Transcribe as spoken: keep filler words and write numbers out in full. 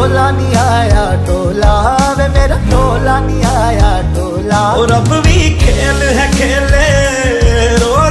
टोला नहीं आया टोला वे मेरा टोला नहीं आया टोला। और अब भी खेल है खेले रो